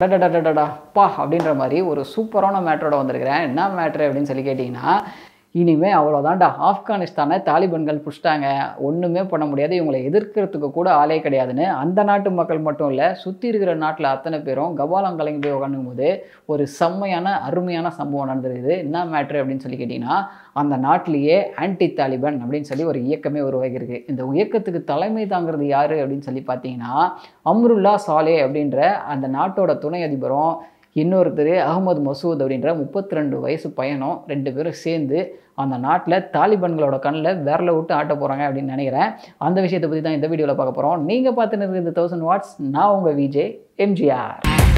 டடடடடடா அப்படின்ற மாதிரி ஒரு சூப்பரான மேட்டரோட வந்திருக்கிறேன். என்ன மேட்ரு அப்படின்னு சொல்லி கேட்டிங்கன்னா, இனிமேல் அவ்வளோதான்டா, ஆப்கானிஸ்தானை தாலிபான்கள் பிடிச்சிட்டாங்க, ஒன்றுமே பண்ண முடியாது, இவங்களை எதிர்க்கிறதுக்கு கூட ஆளே கிடையாதுன்னு அந்த நாட்டு மக்கள் மட்டும் இல்லை, சுற்றி இருக்கிற நாட்டில் அத்தனை பேரும் கபாலம் கலங்கி போய் உட்காந்தும் போது ஒரு செம்மையான அருமையான சம்பவம் நடந்திருக்குது. என்ன மேட்ரு அப்படின்னு சொல்லி கேட்டிங்கன்னா, அந்த நாட்டிலேயே ஆன்டி தாலிபான் அப்படின்னு சொல்லி ஒரு இயக்கமே உருவாகியிருக்கு. இந்த இயக்கத்துக்கு தலைமை தாங்கிறது யார் அப்படின்னு சொல்லி பார்த்தீங்கன்னா, அம்ருல்லா சாலே அப்படின்ற அந்த நாட்டோட துணை அதிபரும் இன்னொருத்தர் அகமது மசூத் அப்படின்ற 32 வயசு பையனும் 2 பேரும் சேர்ந்து அந்த நாட்டில் தாலிபான்களோட கண்ணில் விரல விட்டு ஆட்ட போகிறாங்க அப்படின்னு நினைக்கிறேன். அந்த விஷயத்தை பற்றி தான் இந்த வீடியோவில் பார்க்க போகிறோம். நீங்கள் பார்த்துன்னு இருக்கிறது 1000 வாட்ஸ். நான் உங்கள் விஜே எம்ஜிஆர்.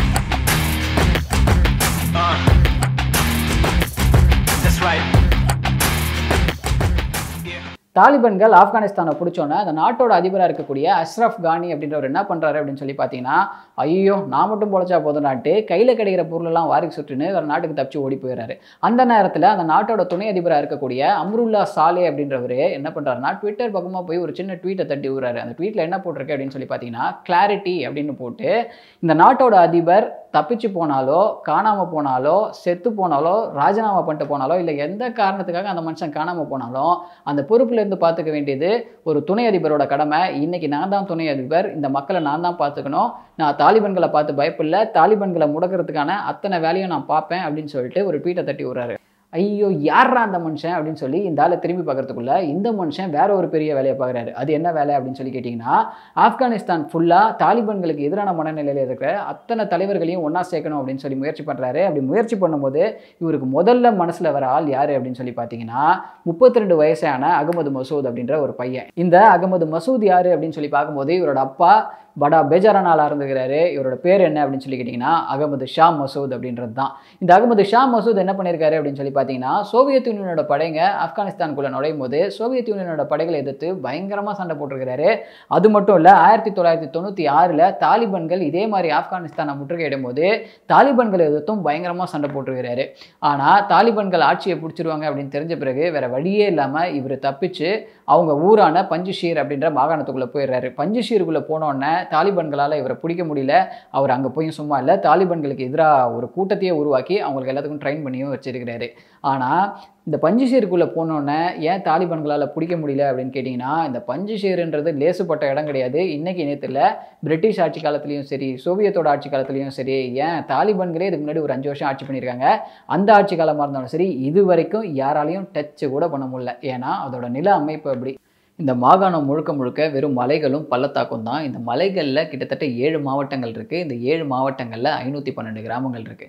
தாலிபான்கள் ஆப்கானிஸ்தானை பிடிச்சோன்னே அந்த நாட்டோட அதிபராக இருக்கக்கூடிய அஷ்ரஃப் கானி அப்படின்றவர் என்ன பண்ணுறாரு அப்படின்னு சொல்லி பார்த்தீங்கன்னா, ஐயோ நான் மட்டும் பொழைச்சா போதும் நாட்டு, கையில் கிடைக்கிற பொருளெல்லாம் வாரிக்கு சுட்டுன்னு வேறு நாட்டுக்கு தப்பிச்சு ஓடி போயிடுறாரு. அந்த நேரத்தில் அந்த நாட்டோட துணை அதிபராக இருக்கக்கூடிய அம்ருல்லா சாலே அப்படின்றவர் என்ன பண்ணுறாருன்னா, ட்விட்டர் பக்கமாக போய் ஒரு சின்ன ட்வீட்டை தட்டி விடுறாரு. அந்த ட்வீட்டில் என்ன போட்டிருக்கு அப்படின்னு சொல்லி பார்த்தீங்கன்னா, கிளாரிட்டி அப்படின்னு போட்டு, இந்த நாட்டோட அதிபர் தப்பிச்சு போனாலோ, காணாமல் போனாலோ, செத்து போனாலோ, ராஜினாமா பண்ணிட்டு போனாலோ, இல்லை எந்த காரணத்துக்காக அந்த மனுஷன் காணாமல் போனாலும் அந்த பொறுப்புலேருந்து பார்த்துக்க வேண்டியது ஒரு துணை அதிபரோட கடமை. இன்னைக்கு நான் தான் துணை அதிபர், இந்த மக்களை நான் தான் பார்த்துக்கணும், நான் தாலிபான்களை பார்த்து பயப்பில்லை, தாலிபான்களை முடக்கிறதுக்கான அத்தனை வேலையும் நான் பார்ப்பேன் அப்படின்னு சொல்லிட்டு ஒரு ட்வீட்டை தட்டி விடுறாரு. ஐயோ யாரா அந்த மனுஷன் அப்படின்னு சொல்லி இந்த ஆளை திரும்பி பார்க்கறதுக்குள்ள இந்த மனுஷன் வேற ஒரு பெரிய வேலையை பார்க்குறாரு. அது என்ன வேலை அப்படின்னு சொல்லி கேட்டிங்கன்னா, ஆப்கானிஸ்தான் ஃபுல்லாக தாலிபான்களுக்கு எதிரான மனநிலையில் இருக்கிற அத்தனை தலைவர்களையும் ஒன்றா சேர்க்கணும் அப்படின்னு சொல்லி முயற்சி பண்ணுறாரு. அப்படி முயற்சி பண்ணும்போது இவருக்கு முதல்ல மனசில் வர ஆள் யார் அப்படின்னு சொல்லி பார்த்தீங்கன்னா, 32 வயசான அகமது மசூத் அப்படின்ற ஒரு பையன். இந்த அகமது மசூத் யார் அப்படின்னு சொல்லி பார்க்கும்போது இவரோட அப்பா படா பேஜாரான ஆளாக இருந்துக்கிறாரு. இவரோட பேர் என்ன அப்படின்னு சொல்லி கேட்டிங்கன்னா, அகமது ஷா மசூத் அப்படின்றது தான். இந்த அகமது ஷா மசூத் என்ன பண்ணியிருக்காரு அப்படின்னு சொல்லி பார்த்தீங்கன்னா, சோவியத் யூனியனோட படைங்க ஆப்கானிஸ்தானுக்குள்ளே நுழையும் போது சோவியத் யூனியனோட படைகளை எதிர்த்து பயங்கரமாக சண்டை போட்டிருக்கிறாரு. அது மட்டும் இல்லை, 1996 தாலிபான்கள் இதே மாதிரி ஆப்கானிஸ்தானை முற்றுகையிடும் போது தாலிபான்களை எதிர்த்தும் பயங்கரமாக சண்டை போட்டிருக்கிறாரு. ஆனால் தாலிபான்கள் ஆட்சியை பிடிச்சிருவாங்க அப்படின்னு தெரிஞ்ச பிறகு வேற வழியே இல்லாமல் இவர் தப்பிச்சு அவங்க ஊரான பஞ்சுஷீர் அப்படின்ற மாகாணத்துக்குள்ளே போயிடுறாரு. பஞ்சுஷீருக்குள்ளே போனோடனே தாலிபான்களால் இவரை பிடிக்க முடியல. அவர் அங்கே போயும் சும்மா இல்லை, தாலிபான்களுக்கு எதிராக ஒரு கூட்டத்தையே உருவாக்கி அவங்களுக்கு எல்லாத்துக்கும் ட்ரெயின் பண்ணியும் வச்சிருக்கிறாரு. ஆனால் இந்த பஞ்சுஷீருக்குள்ளே போனோன்னே ஏன் தாலிபான்களால் பிடிக்க முடியல அப்படின்னு கேட்டிங்கன்னா, இந்த பஞ்சுஷீருன்றது லேசுப்பட்ட இடம் கிடையாது. இன்றைக்கி நேரத்தில் பிரிட்டிஷ் ஆட்சி காலத்துலேயும் சரி, சோவியத்தோட ஆட்சி காலத்துலேயும் சரி, ஏன் தாலிபான்களே இதுக்கு முன்னாடி ஒரு 5 வருஷம் ஆட்சி பண்ணியிருக்காங்க. அந்த ஆட்சி காலமாக இருந்தாலும் சரி, இது வரைக்கும் யாராலையும் டச்சு கூட பண்ண முடியல. ஏன்னா அதோட நில அமைப்பு அப்படி. இந்த மாகாணம் முழுக்க முழுக்க வெறும் மலைகளும் பள்ளத்தாக்கும் தான். இந்த மலைகளில் கிட்டத்தட்ட 7 மாவட்டங்கள் இருக்குது. இந்த 7 மாவட்டங்களில் 512 கிராமங்கள் இருக்குது.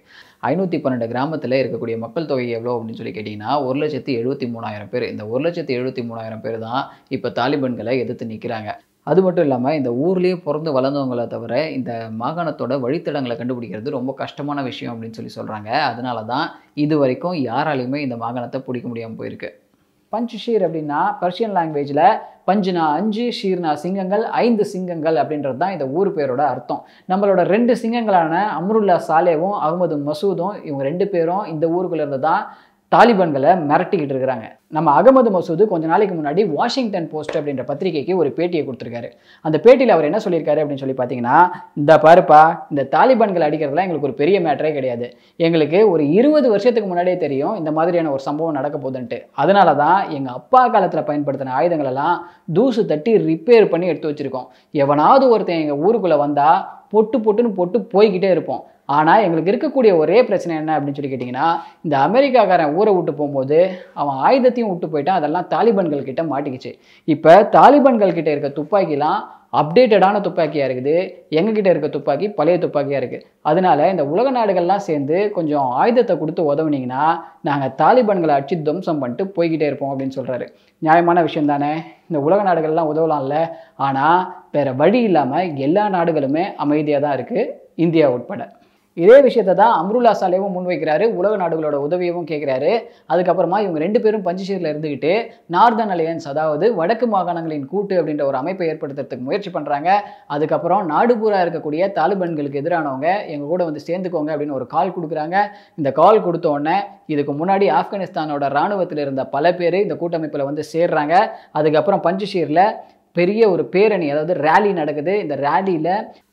512 கிராமத்தில் இருக்கக்கூடிய மக்கள் தொகை எவ்வளோ அப்படின்னு சொல்லி கேட்டிங்கன்னா, 1,73,000 பேர். இந்த 1,73,000 பேர் தான் இப்போ தாலிபான்களை எதிர்த்து நிற்கிறாங்க. அது மட்டும் இல்லாமல் இந்த ஊர்லேயே பிறந்து வளர்ந்தவங்களை தவிர இந்த மாகாணத்தோட வழித்தடங்களை கண்டுபிடிக்கிறது ரொம்ப கஷ்டமான விஷயம் அப்படின்னு சொல்லி சொல்கிறாங்க. அதனால தான் இது வரைக்கும் யாராலையுமே இந்த மாகாணத்தை பிடிக்க முடியாமல் போயிருக்கு. பஞ்சுஷீர் அப்படின்னா பர்ஷியன் லாங்குவேஜில் பஞ்சுனா 5, ஷீர்னா சிங்கங்கள், 5 சிங்கங்கள் அப்படின்றது தான் இந்த ஊர் பேரோட அர்த்தம். நம்மளோட 2 சிங்கங்களான அம்ருல்லா சாலேவும் அகமது மசூதும் இவங்க 2 பேரும் இந்த ஊருக்குள்ள இருந்து தான் தாலிபான்களை மிரட்டிக்கிட்டு இருக்கிறாங்க. நம்ம அகமது மசூது கொஞ்ச நாளைக்கு முன்னாடி வாஷிங்டன் போஸ்ட் அப்படின்ற பத்திரிகைக்கு ஒரு பேட்டியை கொடுத்துருக்காரு. அந்த பேட்டியில் அவர் என்ன சொல்லியிருக்காரு அப்படின்னு சொல்லி பார்த்தீங்கன்னா, இந்த பாருப்பா, இந்த தாலிபான்கள் அடிக்கிறதுலாம் எங்களுக்கு ஒரு பெரிய மேட்டரே கிடையாது. எங்களுக்கு ஒரு 20 வருஷத்துக்கு முன்னாடியே தெரியும் இந்த மாதிரியான ஒரு சம்பவம் நடக்க போகுதுன்ட்டு. அதனால தான் எங்கள் அப்பா காலத்தில் பயன்படுத்தின ஆயுதங்கள் எல்லாம் தூசு தட்டி ரிப்பேர் பண்ணி எடுத்து வச்சுருக்கோம். எவனாவது ஒருத்தன் எங்கள் ஊருக்குள்ளே வந்தால் பொட்டுன்னு போட்டு போய்கிட்டே இருப்போம். ஆனால் எங்களுக்கு இருக்கக்கூடிய ஒரே பிரச்சனை என்ன அப்படின்னு சொல்லி கேட்டிங்கன்னா, இந்த அமெரிக்காக்காரன் ஊரை விட்டு போகும்போது அவன் ஆயுதத்தையும் விட்டு போயிட்டான். அதெல்லாம் தாலிபான்கள் கிட்ட மாட்டிக்கிச்சு. இப்போ தாலிபான்கள் கிட்ட இருக்க துப்பாக்கிலாம் அப்டேட்டடான துப்பாக்கியாக இருக்குது, எங்ககிட்ட இருக்க துப்பாக்கி பழைய துப்பாக்கியாக இருக்குது. அதனால இந்த உலக நாடுகள்லாம் சேர்ந்து கொஞ்சம் ஆயுதத்தை கொடுத்து உதவுனீங்கன்னா நாங்கள் தாலிபான்களை அடிச்சு துவம்சம் பண்ணிட்டு போய்கிட்டே இருப்போம் அப்படின்னு சொல்கிறாரு. நியாயமான விஷயம் தானே? இந்த உலக நாடுகள்லாம் உதவலாம்ல. ஆனால் வேறு வழி இல்லாமல் எல்லா நாடுகளுமே அமைதியாக தான் இருக்குது, இந்தியா உட்பட. இதே விஷயத்தை தான் அம்ருல்லா சாலேவும் முன்வைக்கிறாரு. உலக நாடுகளோட உதவியவும் கேட்குறாரு. அதுக்கப்புறமா இவங்க 2 பேரும் பஞ்சுஷீரில் இருந்துக்கிட்டு நார்தர்ன் அலையன்ஸ், அதாவது வடக்கு மாகாணங்களின் கூட்டு அப்படின்ற ஒரு அமைப்பை ஏற்படுத்துறதுக்கு முயற்சி பண்ணுறாங்க. அதுக்கப்புறம் நாடு பூரா இருக்கக்கூடிய தாலிபான்களுக்கு எதிரானவங்க எங்கள் கூட வந்து சேர்ந்துக்கோங்க அப்படின்னு ஒரு கால் கொடுக்குறாங்க. இந்த கால் கொடுத்த உடனே இதுக்கு முன்னாடி ஆப்கானிஸ்தானோட இராணுவத்தில் இருந்த பல பேர் இந்த கூட்டமைப்பில் வந்து சேர்றாங்க. அதுக்கப்புறம் பஞ்சுஷீரில் பெரிய ஒரு பேரணி, அதாவது ரேலி நடக்குது. இந்த ரேலியில்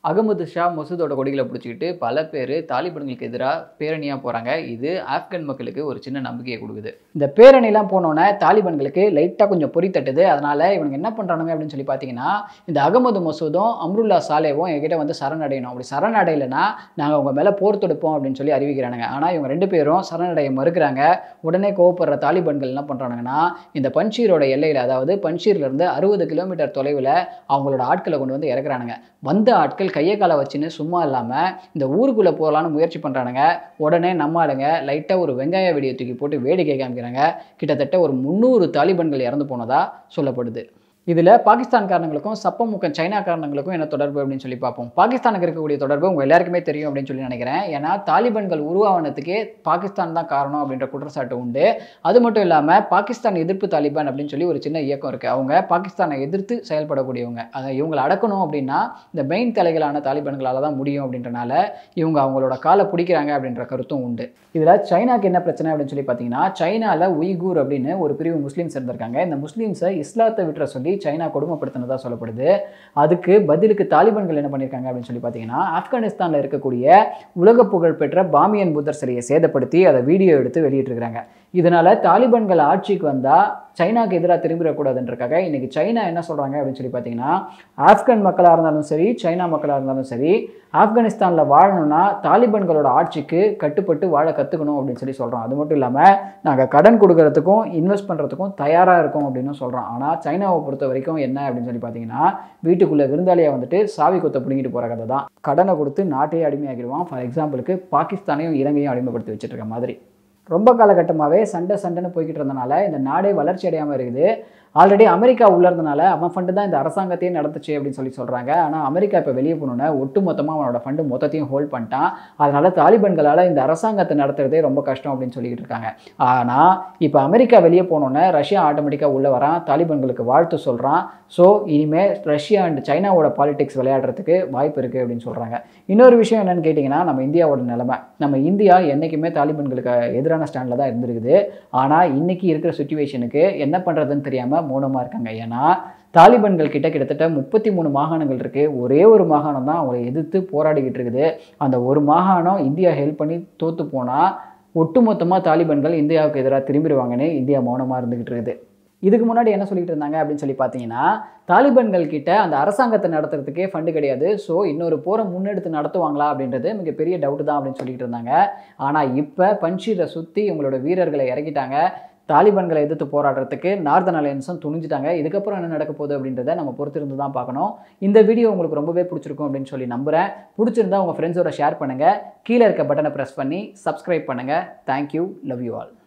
அகமது ஷா மசூதோட கொடிகளை பிடிச்சிக்கிட்டு பல பேர் தாலிபான்களுக்கு எதிராக பேரணியாக போகிறாங்க. இது ஆப்கன் மக்களுக்கு ஒரு சின்ன நம்பிக்கையை கொடுக்குது. இந்த பேரணிலாம் போனோன்னே தாலிபான்களுக்கு லைட்டாக கொஞ்சம் பொறி தட்டுது. அதனால் இவங்க என்ன பண்ணுறானுங்க அப்படின்னு சொல்லி பார்த்தீங்கன்னா, இந்த அகமது மசூதும் அம்ருல்லா சாலேவும் எங்ககிட்ட வந்து சரணடையணும், அப்படி சரணடையலைன்னா நாங்கள் உங்கள் மேலே போர் தொடுப்போம் அப்படின்னு சொல்லி அறிவிக்கிறானுங்க. ஆனால் இவங்க 2 பேரும் சரணடைய மறுக்கிறாங்க. உடனே கோவப்படுற தாலிபான்கள் என்ன பண்ணுறானுங்கன்னா, இந்த பன்ஷீரோட எல்லையில், அதாவது பன்ஷீர்லேருந்து 60 கிலோமீட்டர் தொலைவில் அவங்களோட ஆட்களை கொண்டு வந்து இறக்குறானுங்க. வந்த ஆட்கள் கையை காலை வச்சுன்னு சும்மா இல்லாமல் இந்த ஊருக்குள்ளே போகலான்னு முயற்சி பண்ணுறானுங்க. உடனே நம்ம ஆளுங்க லைட்டாக ஒரு வெங்காய வெடியை தூக்கி போட்டு வேடிக்கை காமிக்கிறாங்க. கிட்டத்தட்ட ஒரு 300 தாலிபான்கள் இறந்து போனதாக சொல்லப்படுது. இதில் பாகிஸ்தான்காரங்களுக்கும் சப்பமுக்கம் சைனாக்காரங்களுக்கும் என்ன தொடர்பு அப்படின்னு சொல்லி பார்ப்போம். பாகிஸ்தானுக்கு இருக்கக்கூடிய தொடர்பு உங்கள் எல்லாருக்குமே தெரியும் அப்படின்னு சொல்லி நினைக்கிறேன். ஏன்னா தாலிபான்கள் உருவானதுக்கே பாகிஸ்தான் தான் காரணம் அப்படின்ற குற்றச்சாட்டு உண்டு. அது மட்டும் இல்லாமல் பாகிஸ்தான் எதிர்ப்பு தாலிபான் அப்படின்னு சொல்லி ஒரு சின்ன இயக்கம் இருக்குது. அவங்க பாகிஸ்தானை எதிர்த்து செயல்படக்கூடியவங்க. அதை இவங்களை அடக்கணும் அப்படின்னா இந்த மெயின் தலைகளான தாலிபான்களால் தான் முடியும் அப்படின்றனால இவங்க அவங்களோட காலை பிடிக்கிறாங்க அப்படின்ற கருத்தும் உண்டு. இதில் சைனாக்கு என்ன பிரச்சனை அப்படின்னு சொல்லி பார்த்தீங்கன்னா, சைனாவில் உய்கூர் அப்படின்னு ஒரு பிரிவு முஸ்லீம்ஸ் இருந்திருக்காங்க. இந்த முஸ்லீம்ஸை இஸ்லாத்தை விட்டுற சொல்லி சைனா கொடுமைப்படுத்தினதா சொல்லப்படுது. அதுக்கு பதிலுக்கு தாலிபான்கள் என்ன பண்ணியிருக்காங்க அப்படின்னு சொல்லி பார்த்தீங்கன்னா, ஆப்கானிஸ்தானில் இருக்கக்கூடிய உலக புகழ்பெற்ற பாமியன் புத்தர் சிலையை சேதப்படுத்தி அதை வீடியோ எடுத்து வெளியிட்டிருக்கிறாங்க. இதனால தாலிபான்கள் ஆட்சிக்கு வந்தால் சைனாக்கு எதிராக திரும்பிடக்கூடாதுன்றக்காக இன்றைக்கி சைனா என்ன சொல்கிறாங்க அப்படின்னு சொல்லி பார்த்தீங்கன்னா, ஆப்கன் மக்களாக இருந்தாலும் சரி, சைனா மக்களாக இருந்தாலும் சரி, ஆப்கானிஸ்தானில் வாழணும்னா தாலிபான்களோட ஆட்சிக்கு கட்டுப்பட்டு வாழ கற்றுக்கணும் அப்படின்னு சொல்லி சொல்கிறோம். அது மட்டும் இல்லாமல் நாங்கள் கடன் கொடுக்கறதுக்கும் இன்வெஸ்ட் பண்ணுறதுக்கும் தயாராக இருக்கோம் அப்படின்னு சொல்கிறோம். ஆனால் சைனாவை பொறுத்த வரைக்கும் என்ன அப்படின்னு சொல்லி பார்த்தீங்கன்னா, வீட்டுக்குள்ளே விருந்தாளியாக வந்துட்டு சாவி கொத்தை பிடிங்கிட்டு போகிற கதை தான். கடனை கொடுத்து நாட்டையே அடிமையாக்கிடுவான். ஃபார் எக்ஸாம்பிளுக்கு பாகிஸ்தானையும் இலங்கையும் அடிமைப்படுத்தி வச்சுட்டு இருக்க மாதிரி. ரொம்ப காலகட்டமாகவே சண்டைன்னு போய்கிட்டு இருந்தனால இந்த நாடே வளர்ச்சி அடையாமல் இருக்குது. ஆல்ரெடி அமெரிக்கா உள்ளே இருந்தனால அவன் ஃபண்டு தான் இந்த அரசாங்கத்தையே நடத்துச்சு அப்படின்னு சொல்லி சொல்கிறாங்க. ஆனால் அமெரிக்கா இப்போ வெளியே போனோன்னே ஒட்டு மொத்தமாக அவனோட ஃபண்டு மொத்தத்தையும் ஹோல்ட் பண்ணிட்டான். அதனால் தாலிபான்களால் இந்த அரசாங்கத்தை நடத்துறதே ரொம்ப கஷ்டம் அப்படின்னு சொல்லிக்கிட்டு இருக்காங்க. ஆனால் இப்போ அமெரிக்கா வெளியே போனோன்னே ரஷ்யா ஆட்டோமேட்டிக்காக உள்ளே வரான், தாலிபான்களுக்கு வாழ்த்து சொல்கிறான். ஸோ இனிமேல் ரஷ்யா அண்ட் சைனாவோட பாலிடிக்ஸ் விளையாடுறதுக்கு வாய்ப்பு இருக்குது அப்படின்னு சொல்கிறாங்க. இன்னொரு விஷயம் என்னென்னு கேட்டிங்கன்னா, நம்ம இந்தியாவோட நிலைமை. நம்ம இந்தியா என்றைக்குமே தாலிபான்களுக்கு எதிரான ஸ்டாண்டில் தான் இருந்திருக்குது. ஆனால் இன்றைக்கி இருக்கிற சுச்சுவேஷனுக்கு என்ன பண்ணுறதுன்னு தெரியாமல் மௌனமாக இருக்காங்க. ஏன்னா தாலிபான்கள் கிட்டத்தட்ட 33 மாகாணங்கள் இருக்குது. ஒரே ஒரு மாகாணம் தான் அவங்களை எதிர்த்து போராடிக்கிட்டு இருக்குது. அந்த ஒரு மாகாணம் இந்தியா ஹெல்ப் பண்ணி தோற்று போனால் ஒட்டுமொத்தமாக தாலிபான்கள் இந்தியாவுக்கு எதிராக திரும்பிடுவாங்கன்னு இந்தியா மௌனமாக இருந்துக்கிட்டு இருக்குது. இதுக்கு முன்னாடி என்ன சொல்லிட்டு இருந்தாங்க அப்படின்னு சொல்லி பார்த்தீங்கன்னா, தாலிபான்கள் கிட்ட அந்த அரசாங்கத்தை நடத்துறதுக்கே ஃபண்டு கிடையாது. ஸோ இன்னொரு போரை முன்னெடுத்து நடத்துவாங்களா அப்படின்றது மிகப்பெரிய டவுட்டு தான் அப்படின்னு சொல்லிட்டு இருந்தாங்க. ஆனால் இப்போ பன்ஷீரை சுற்றி இவங்களோட வீரர்களை இறக்கிட்டாங்க. தாலிபான்களை எதிர்த்து போராடுறதுக்கு நார்தன் அலையன்ஸும் துணிஞ்சிட்டாங்க. இதுக்கப்புறம் என்ன நடக்க போகுது அப்படின்றத நம்ம பொறுத்திருந்து தான் பார்க்கணும். இந்த வீடியோ உங்களுக்கு ரொம்பவே பிடிச்சிருக்கும் அப்படின்னு சொல்லி நம்புகிறேன். பிடிச்சிருந்தா உங்கள் ஃப்ரெண்ட்ஸோட ஷேர் பண்ணுங்கள். கீழே இருக்க பட்டனை ப்ரெஸ் பண்ணி சப்ஸ்கிரைப் பண்ணுங்கள். தேங்க்யூ. Love you all.